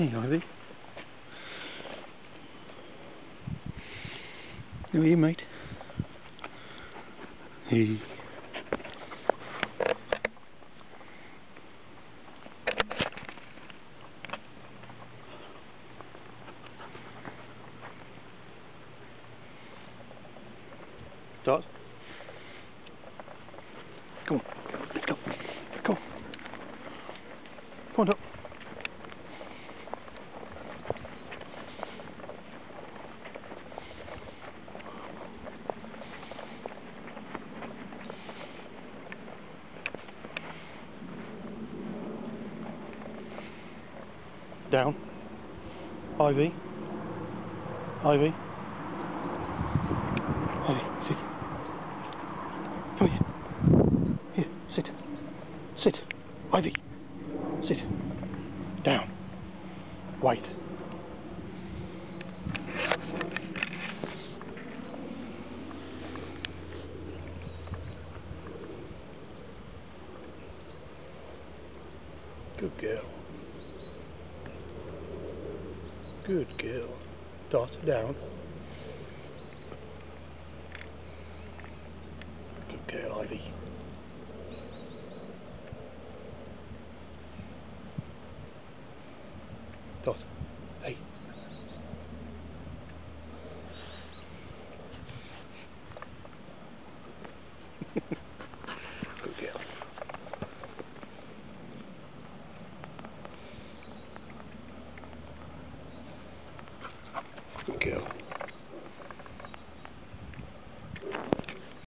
Hey, Ivy. How are you, mate? Hey. Dot. Come on. Let's go. Come on. Come on, Dot. Down. Ivy. Ivy. Ivy, sit. Come here. Here, sit. Sit. Ivy. Sit. Down. Wait. Good girl. Good girl. Dot, down. Good girl, Ivy. Dot.